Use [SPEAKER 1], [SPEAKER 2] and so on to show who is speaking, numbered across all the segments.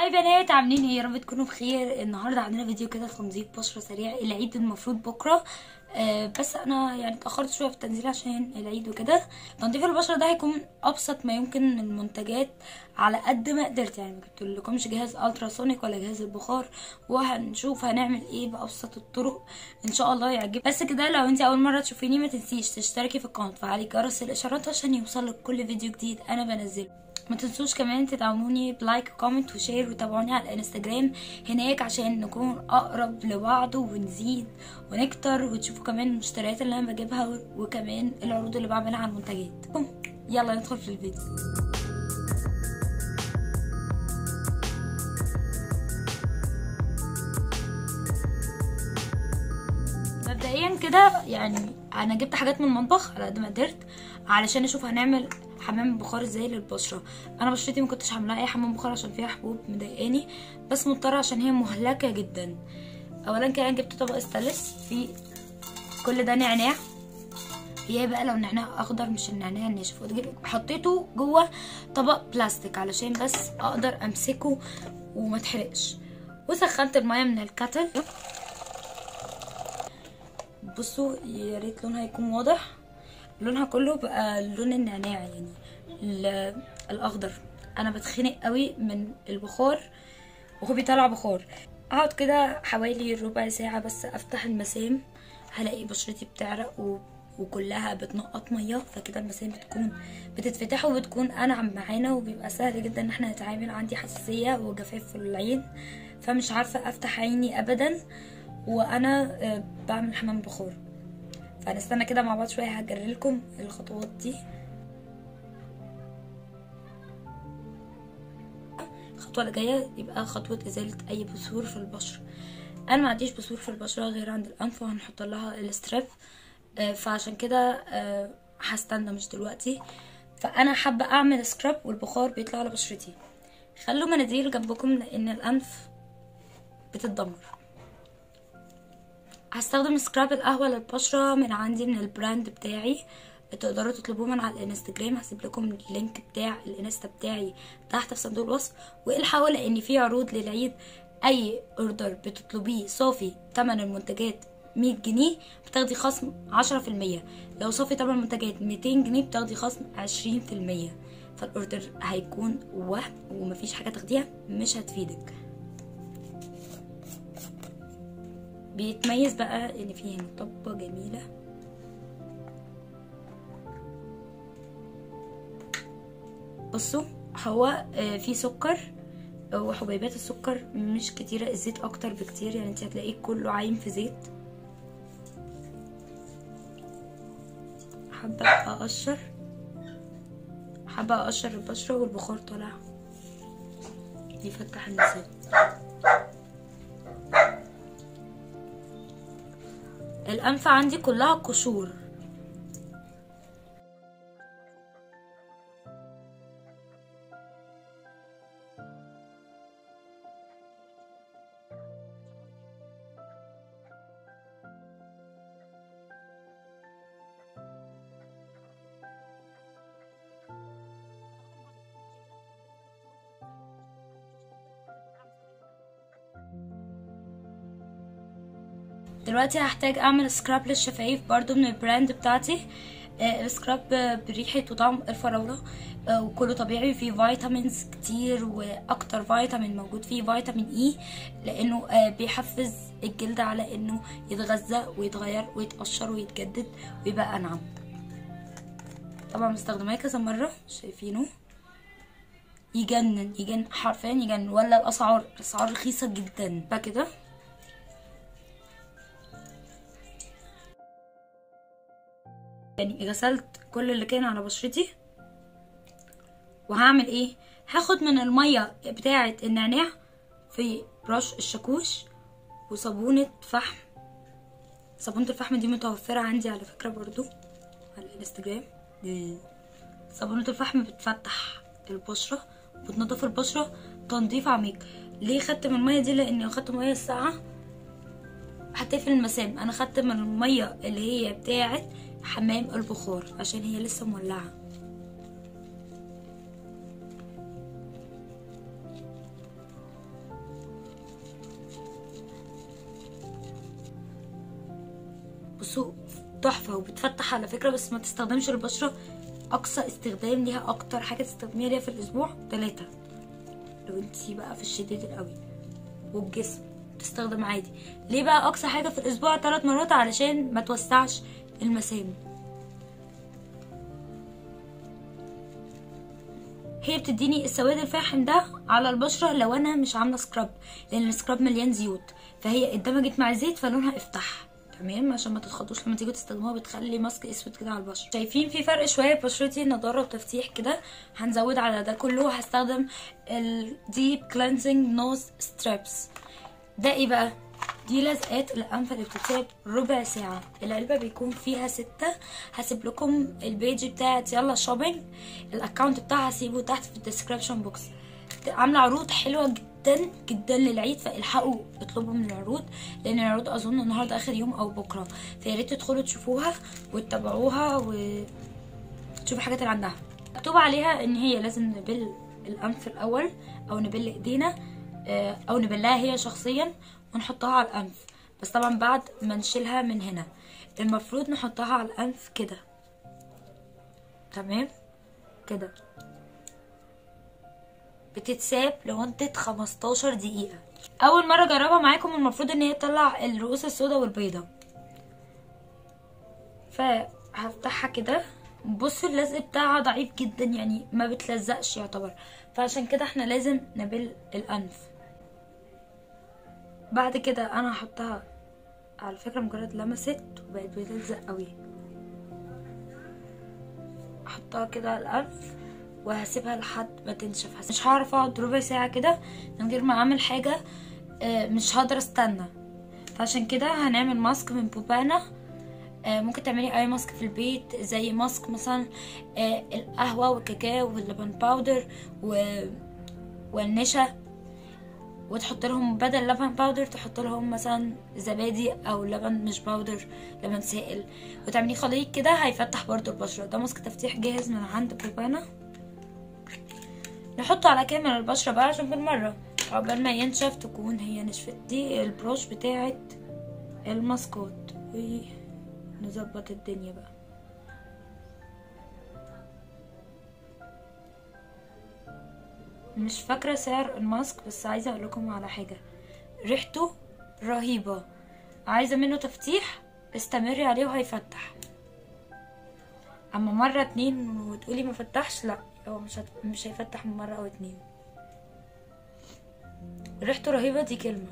[SPEAKER 1] هاي بنات، عاملين ايه؟ يا رب تكونوا بخير. النهارده عندنا فيديو كده تنظيف بشره سريع. العيد المفروض بكره، بس انا يعني اتاخرت شويه في التنزيل عشان العيد وكده. تنظيف البشره ده هيكون ابسط ما يمكن من المنتجات على قد ما قدرت. يعني ما جبتلكمش جهاز التراسونيك ولا جهاز البخار، وهنشوف هنعمل ايه بابسط الطرق ان شاء الله يعجب. بس كده لو انت اول مره تشوفيني ما تنسيش تشتركي في القناه وتفعلي جرس الاشعارات عشان يوصلك كل فيديو جديد انا بنزله. ما تنسوش كمان تدعموني بلايك وكومنت وشير، وتابعوني على الانستجرام هناك عشان نكون اقرب لبعض ونزيد ونكتر، وتشوفوا كمان المشتريات اللي انا بجيبها وكمان العروض اللي بعملها على المنتجات. يلا ندخل في الفيديو. مبدئيا كده يعني انا جبت حاجات من المطبخ على قد ما قدرت علشان اشوف هنعمل حمام بخار ازاي للبشره. انا بشرتي ما كنتش عاملاها اي حمام بخار عشان فيها حبوب مضايقاني، بس مضطره عشان هي مهلكه جدا. اولا كده جبت طبق استانلس فيه كل ده نعناع. هي بقى لو نعناع اخضر مش النعناع الناشف، حطيته جوه طبق بلاستيك علشان بس اقدر امسكه وما تحرقش. وسخنت الميه من الكاتل. بصوا يا ريت لونها يكون واضح، لونها كله بقى لون النعناع يعني الاخضر. انا بتخنق قوي من البخار وهو بيطلع بخار. اقعد كده حوالي ربع ساعه بس افتح المسام، هلاقي بشرتي بتعرق وكلها بتنقط ميه، فكده المسام بتكون بتتفتح وبتكون انعم معانا، وبيبقى سهل جدا ان احنا نتعامل. عندي حساسيه وجفاف في العين، فمش عارفه افتح عيني ابدا وانا بعمل حمام بخار. فهنستنى كده مع بعض شويه، هجرلكم الخطوات دي. الخطوه اللي جايه يبقى خطوه ازاله اي بثور في البشره. انا ما عنديش بثور في البشره غير عند الانف، وهنحط لها الستريب، فعشان كده هستنى مش دلوقتي. فانا حابه اعمل سكراب والبخار بيطلع على بشرتي. خلوا مناديل جنبكم لان الانف بتتدمر. هستخدم سكراب القهوه للبشره من عندي من البراند بتاعي، تقدروا تطلبوه من على الانستجرام. هسيب لكم اللينك بتاع الانستا بتاعي تحت في صندوق الوصف. والحقوا لان في عروض للعيد، اي اوردر بتطلبيه صافي ثمن المنتجات 100 جنيه بتاخدي خصم 10%. لو صافي ثمن المنتجات 200 جنيه بتاخدي خصم 20%. فالاوردر هيكون وهم ومفيش حاجه تاخديها مش هتفيدك. بيتميز بقى ان فيه هنا طبة جميلة. بصوا هو فيه سكر وحبيبات السكر مش كتيرة، الزيت اكتر بكتير، يعني انت هتلاقيه كله عايم في زيت. حابة اقشر البشرة والبخار طالع يفتح المسام. الانف عندي كلها قشور. دلوقتي هحتاج اعمل سكراب للشفايف برضو من البراند بتاعتي. السكراب بريحة وطعم الفراولة، وكله طبيعي، فيه فيتامينز كتير، واكتر فيتامين موجود فيه فيتامين اي، لانه بيحفز الجلد على انه يتغذى ويتغير ويتقشر ويتجدد ويبقى انعم. طبعا مستخدماه كذا مرة، شايفينه يجنن حرفيا يجنن. ولا الاسعار رخيصة جدا بقى كده. يعني غسلت كل اللي كان على بشرتي، وهعمل ايه؟ هاخد من الميه بتاعه النعناع في برش الشاكوش وصابونه فحم. صابونه الفحم دي متوفره عندي على فكره برضو على الانستجرام. صابونه الفحم بتفتح البشره وبتنضف البشره تنظيف عميق. ليه خدت من الميه دي؟ لاني لو خدت ميه ساقعه هتقفل المسام. انا خدت من الميه اللي هي بتاعه حمام البخار عشان هي لسه مولعه. بصوا تحفه وبتفتح على فكره، بس ما تستخدمش البشره. اقصى استخدام ليها، اكتر حاجه تستخدميها ليها في الاسبوع 3 لو انتي بقى في الشديد القوي. والجسم تستخدم عادي. ليه بقى اقصى حاجه في الاسبوع 3 مرات؟ علشان ما توسعش المسام. هي بتديني السواد الفاحم ده على البشره لو انا مش عامله سكراب، لان السكراب مليان زيوت، فهي اندمجت مع الزيت فلونها افتح. تمام، عشان ما تتخضوش لما تيجوا تستخدموها، بتخلي ماسك اسود كده على البشره. شايفين في فرق شويه بشرتي، نضاره وتفتيح كده. هنزود على ده كله هستخدم الديب كلينزنج نوز ستريبس. ده ايه بقى؟ دي لزقات الانف اللي بتتساب ربع ساعه. العلبه بيكون فيها 6. هسيب لكم البيج بتاعت يلا شوبينج، الاكونت بتاعها هسيبه تحت في الديسكريبشن بوكس. عامله عروض حلوه جدا جدا للعيد، فالحقوا اطلبوا من العروض، لان العروض اظن النهارده اخر يوم او بكره، فياريت تدخلوا تشوفوها وتتابعوها وتشوفوا الحاجات اللي عندها. مكتوب عليها ان هي لازم نبل الانف الاول، او نبل ايدينا، او نبلها هي شخصيا ونحطها على الانف. بس طبعا بعد ما نشيلها من هنا المفروض نحطها على الانف كده. تمام كده، بتتساب لمدة 15 دقيقة. اول مرة اجربها معاكم المفروض ان هي تطلع الرؤوس السوداء والبيضة، فهفتحها كده. بصوا اللزق بتاعها ضعيف جدا، يعني ما بتلزقش يعتبر، فعشان كده احنا لازم نبل الانف. بعد كده انا هحطها، على فكرة مجرد لمست وبقت بتلزق قوي. احطها كده على الانف وهسيبها لحد ما تنشف. مش هعرف اقعد ربع ساعة كده من غير ما اعمل حاجة، مش هقدر استنى. فعشان كده هنعمل ماسك من بوبانا. ممكن تعملي اي ماسك في البيت، زي ماسك مثلا القهوة والكاكاو واللبن باودر والنشا، وتحط لهم بدل لبن باودر تحط لهم مثلا زبادي او لبن مش باودر، لبن سائل، وتعملي خليط كده هيفتح برضو البشرة. ده ماسك تفتيح جاهز من عند بوبانا. نحطه على كامل البشرة بقى عشان بالمرة عقبال ما ينشف تكون هي نشفت. دي البروش بتاعت الماسكات، ونظبط الدنيا بقى. مش فاكرة سعر الماسك، بس عايزة اقول لكم على حاجة، ريحته رهيبة. عايزة منه تفتيح استمري عليه وهيفتح. اما مرة 2 وتقولي ما فتحش، لا هو مش هيفتح من مرة او 2. ريحته رهيبة، دي كلمة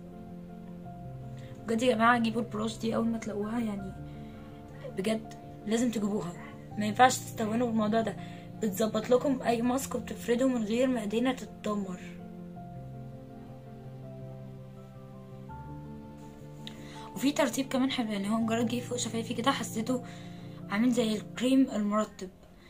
[SPEAKER 1] بجد يا جماعة. جيبوا البروش دي اول ما تلاقوها، يعني بجد لازم تجيبوها، ما ينفعش تستهونوا بالموضوع ده. بتظبط لكم اي ماسك وبتفرده من غير ما ايدينا تتدمر. وفي ترتيب كمان حلو، يعني هو مجرد جه فوق شفايفي كده حسيته عامل زي الكريم المرطب.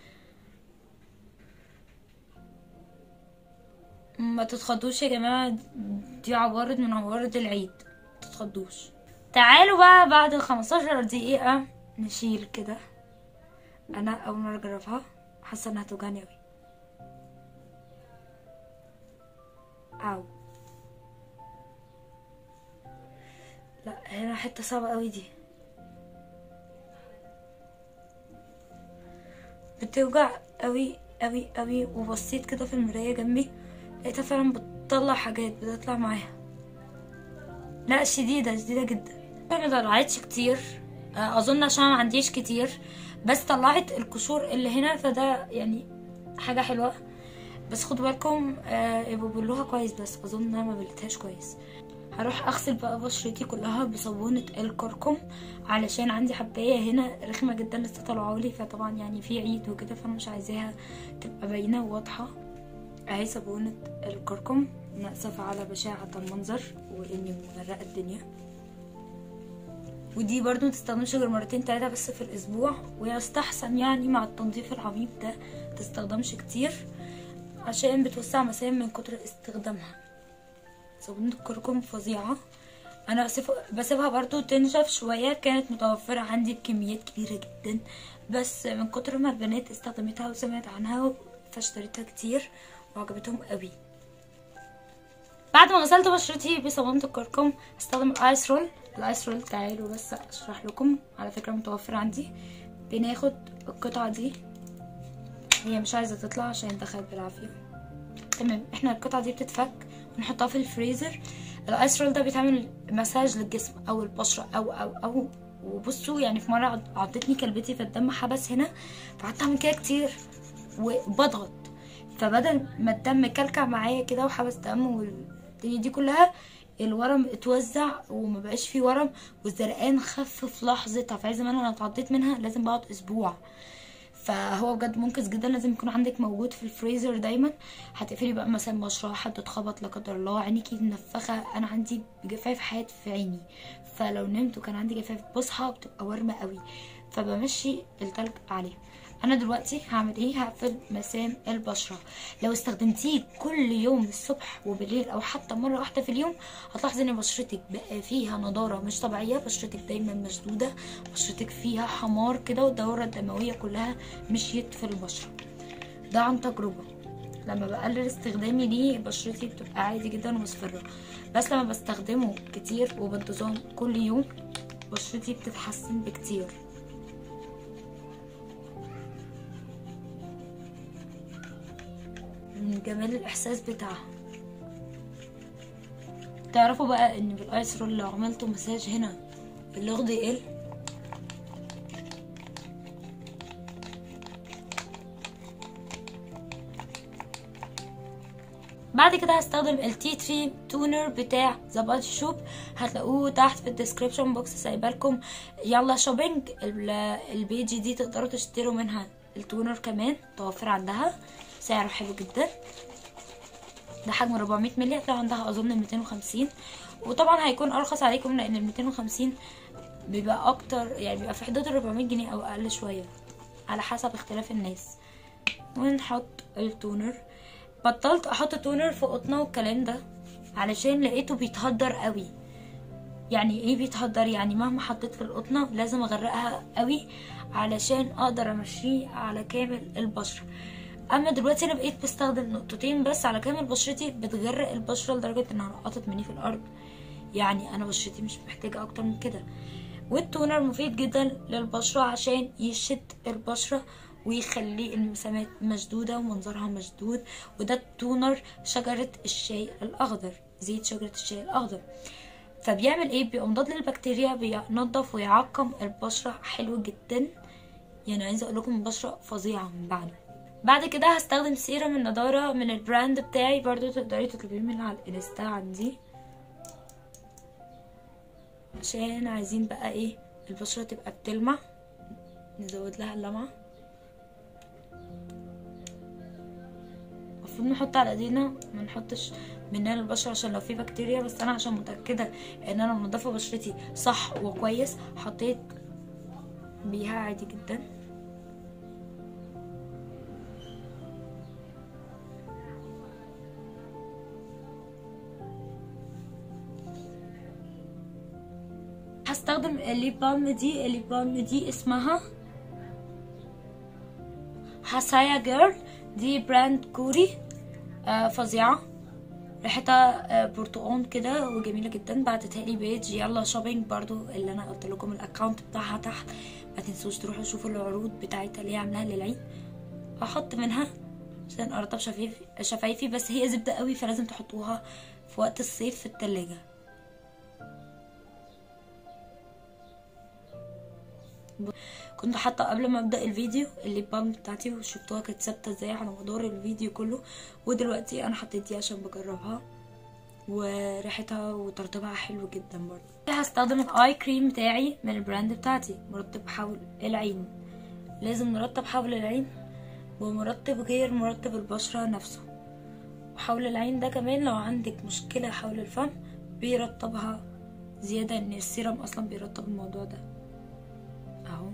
[SPEAKER 1] ما تتخضوش يا جماعة، دي عوارض من عوارض العيد، ما تتخضوش. تعالوا بقى بعد 15 دقيقة نشيل كده. انا اول مرة اجربها، حاسة انها توجعني اوي. او لا، هنا حتة صعبة اوي دي، بتوجع اوي اوي اوي. وبصيت كده في المراية جنبي لقيتها فعلا بتطلع حاجات، بتطلع معاها. لا شديدة شديدة جدا. ما طلعتش كتير اظن عشان ما عنديش كتير، بس طلعت القشور اللي هنا، فده يعني حاجة حلوة. بس خدوا بالكم يبقوا بلوها كويس، بس اظن انا ما بلتهاش كويس. هروح اغسل بقى بشرتي كلها بصابونة الكركم، علشان عندي حباية هنا رخمة جدا لسه طالعالي، فطبعا يعني في عيد وكده فانا مش عايزاها تبقى باينة وواضحة. اهي صابونة الكركم، ناسفة على بشاعة المنظر واني مغرقة الدنيا. ودي برضو متستخدمش غير 2-3 بس في الاسبوع، ويستحسن يعني مع التنظيف العميق ده متستخدمش كتير عشان بتوسع مسام من كتر استخدامها. صابونة الكركم فظيعة. انا بسيبها برضو تنشف شوية، كانت متوفرة عندي بكميات كبيرة جدا، بس من كتر ما البنات استخدمتها وسمعت عنها فاشتريتها كتير وعجبتهم قوي. بعد ما غسلت بشرتي بصابونة الكركم هستخدم الايس رول. الايس رول تعالوا بس اشرح لكم، على فكره متوفر عندي. بناخد القطعه دي، هي مش عايزه تطلع عشان دخلت بالعافيه. تمام، احنا القطعه دي بتتفك ونحطها في الفريزر. الايس رول ده بيتعمل مساج للجسم او البشره او وبصوا يعني في مره عضتني كلبتي فالدم حبس هنا، فقعدت اعمل كده كتير وبضغط، فبدل ما الدم كلكع معايا كده وحبس دم والدنيا دي كلها، الورم اتوزع وما بقاش فيه ورم، والزرقان خف في لحظه. فعايزه زمان انا اتعضيت منها لازم بقعد اسبوع، فهو بجد منقذ جدا. لازم يكون عندك موجود في الفريزر دايما. هتقفلي بقى مثلا بشره، حد اتخبط لا قدر الله، عينيكي منفخه، انا عندي جفاف حاد في عيني، فلو نمت وكان عندي جفاف بصحى بتبقى ورمه قوي، فبمشي التلج عليه. انا دلوقتي هعمل ايه؟ هقفل مسام البشره. لو استخدمتيه كل يوم الصبح وبالليل او حتى مره واحده في اليوم، هتلاحظي ان بشرتك بقى فيها نضاره مش طبيعيه، بشرتك دايما مشدوده، بشرتك فيها حمار كده، والدوره الدمويه كلها مشيت في البشره. ده عن تجربه، لما بقلل استخدامي ليه بشرتي بتبقى عادي جدا ومصفرة، بس لما بستخدمه كتير وبانتظام كل يوم بشرتي بتتحسن بكتير. من جمال الاحساس بتاعها. تعرفوا بقى ان بالايس رول لو عملتوا مساج هنا اللغط يقل. بعد كده هستخدم التي تري تونر بتاع ذا بادي شوب، هتلاقوه تحت في الديسكريبشن بوكس سايبالكم. يلا شوبينج، البيج دي تقدروا تشتروا منها التونر كمان، متوفر عندها، سعره حلو جدا. ده حجم 400 مللي، هتلاقوا عندها اظن 250، وطبعا هيكون ارخص عليكم لان ال 250 بيبقى اكتر، يعني بيبقى في حدود ال 400 جنيه او اقل شويه على حسب اختلاف الناس. ونحط التونر. بطلت احط تونر في قطنه والكلام ده علشان لقيته بيتهدر قوي. يعني ايه بيتهدر؟ يعني مهما حطيت في القطنه لازم اغرقها قوي علشان اقدر امشيه على كامل البشره. اما دلوقتي انا بقيت بستخدم نقطتين بس على كامل بشرتي، بتغرق البشره لدرجه انها نقطت مني في الارض. يعني انا بشرتي مش محتاجه اكتر من كده. والتونر مفيد جدا للبشره عشان يشد البشره ويخلي المسامات مشدوده ومنظرها مشدود. وده التونر شجره الشاي الاخضر، زيت شجره الشاي الاخضر. فبيعمل ايه؟ بيبقى مضاد للبكتيريا، بينضف ويعقم البشره حلو جدا. يعني عايزه اقول لكم البشره فظيعه من بعده. بعد كده هستخدم سيرم النضاره من البراند بتاعي، برضو تقدري تطلبيه من على الانستا عندي، عشان عايزين بقى ايه البشره تبقى بتلمع. نزود لها اللمعه. المفروض نحط على ايدينا، ما نحطش منها للبشره عشان لو في بكتيريا، بس انا عشان متاكده ان انا منضفه بشرتي صح وكويس حطيت بيها عادي جدا. هستخدم الليب بالم دي اسمها حسايا جيرل، دي براند كوري، فظيعه، ريحتها برتقان كده وجميله جدا. بعتتها لي بيج يلا شوبينج برضو، اللي انا قلت لكم الاكونت بتاعها تحت، ما تنسوش تروحوا تشوفوا العروض بتاعتها اللي هي عاملاها للعيد. احط منها عشان ارطب شفايفي، بس هي زبده قوي فلازم تحطوها في وقت الصيف في التلاجة. كنت حاطه قبل ما ابدا الفيديو الليب بالم بتاعتي وشفتوها كانت ثابته ازاي على مدار الفيديو كله، ودلوقتي انا حطيت دي عشان بجربها وريحتها وترطيبها حلو جدا. برضه هستخدم الاي كريم بتاعي من البراند بتاعتي، مرطب حول العين. لازم نرطب حول العين ومرطب غير مرطب البشره نفسه. وحول العين ده كمان لو عندك مشكله حول الفم بيرطبها زياده، ان السيرم اصلا بيرطب الموضوع ده اهو.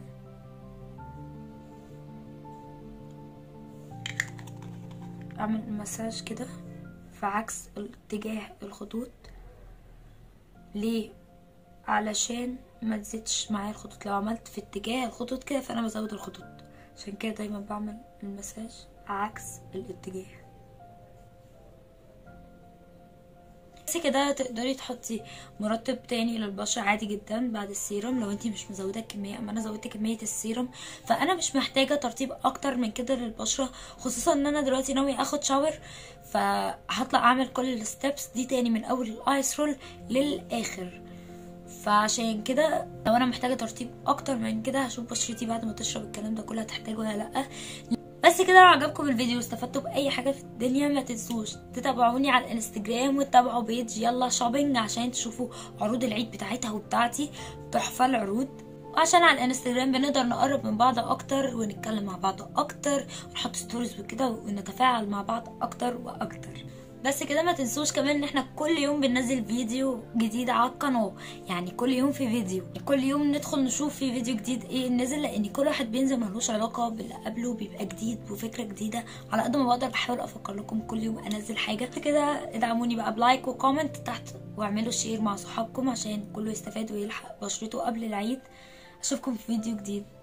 [SPEAKER 1] اعمل مساج كده في عكس اتجاه الخطوط. ليه؟ علشان ما تزيدش معايا الخطوط. لو عملت في اتجاه الخطوط كده فانا بزود الخطوط، عشان كده دايما بعمل المساج عكس الاتجاه. بس كده تقدري تحطي مرطب تاني للبشره عادي جدا بعد السيروم لو انتي مش مزوده كميه. اما انا زودت كميه السيروم فانا مش محتاجه ترطيب اكتر من كده للبشره، خصوصا ان انا دلوقتي ناوي اخد شاور، فهطلع اعمل كل الستبس دي تاني من اول الايس رول للاخر. فعشان كده لو انا محتاجه ترطيب اكتر من كده هشوف بشرتي بعد ما تشرب الكلام ده كله هتحتاجه ولا لا. بس كده لو عجبكم الفيديو واستفدتوا باي حاجه في الدنيا ما تنسوش تتابعوني على الانستجرام وتتابعوا بيج يلا شوبينج عشان تشوفوا عروض العيد بتاعتها وبتاعتي، تحفه العروض. وعشان على الانستجرام بنقدر نقرب من بعض اكتر ونتكلم مع بعض اكتر ونحط ستوريز وكده ونتفاعل مع بعض اكتر واكتر. بس كده ما تنسوش كمان ان احنا كل يوم بننزل فيديو جديد على القناه، يعني كل يوم في فيديو، كل يوم ندخل نشوف في فيديو جديد ايه نزل، لان كل واحد بينزل ملوش علاقه باللي قبله، بيبقى جديد وفكره جديده. على قد ما بقدر بحاول افكر لكم كل يوم انزل حاجه. كده ادعموني بقى بلايك وكومنت تحت واعملوا شير مع صحابكم عشان كله يستفاد ويلحق بشرته قبل العيد. اشوفكم في فيديو جديد.